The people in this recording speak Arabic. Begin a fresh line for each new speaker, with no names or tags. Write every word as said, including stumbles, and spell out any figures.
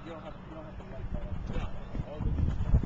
don't have you don't have to like that. Yeah, all the